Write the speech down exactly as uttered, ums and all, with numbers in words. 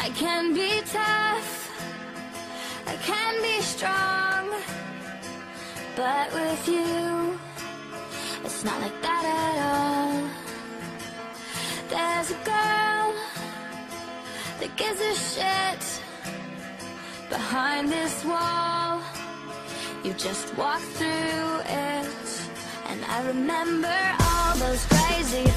I can be tough, I can be strong, but with you, it's not like that at all. There's a girl that gives a shit behind this wall. You just walk through it, and I remember all those crazy